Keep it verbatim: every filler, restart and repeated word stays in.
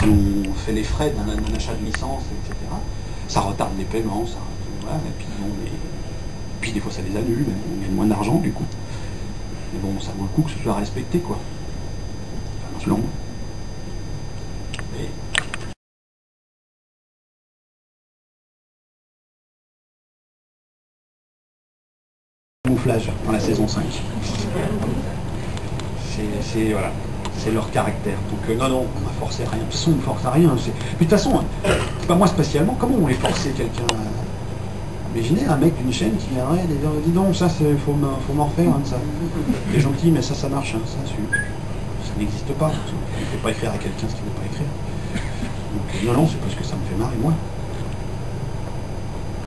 on fait les frais d'un achat de licence, et cetera. Ça retarde les paiements, ça, voilà, et puis bon, mais, puis des fois ça les annule, mais on gagne moins d'argent du coup. Mais bon, ça vaut le coup que ce soit respecté, quoi. Enfin, selon moi. Et... camouflage dans la saison cinq. C'est voilà, c'est leur caractère. Donc euh, non, non, on m'a forcé à rien. De toute façon, on ne force à rien. Mais de toute façon, c'est pas moi spécialement, comment on voulait forcer quelqu'un à... Imaginez un mec d'une chaîne qui viendrait et dire, dis donc, ça, il faut m'en refaire, hein, ça. Il est gentil, mais ça, ça marche, hein, ça, ça n'existe pas. On ne peut pas écrire à quelqu'un ce qu'il ne veut pas écrire. Donc non, non, c'est parce que ça me fait marrer, moi.